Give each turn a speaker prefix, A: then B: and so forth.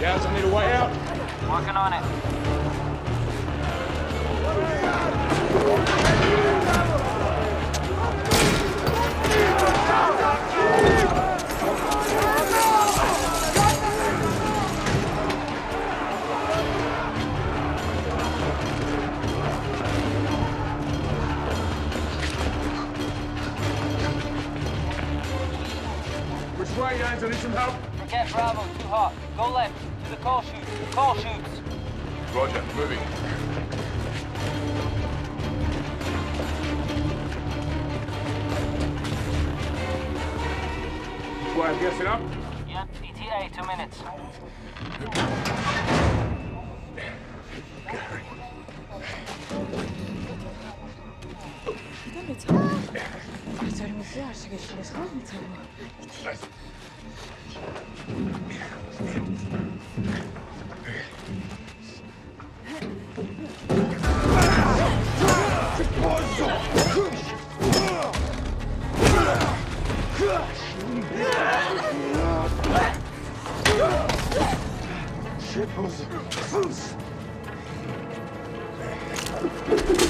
A: Gals, I need a way out.
B: Working on it.
A: Which way, Yanes? I need some help.
B: Forget Bravo, too hot. Go left, to the call chutes. Call chutes.
A: Roger, moving. Way of guessing up?
B: Yep, ETA, 2 minutes.
A: Shit,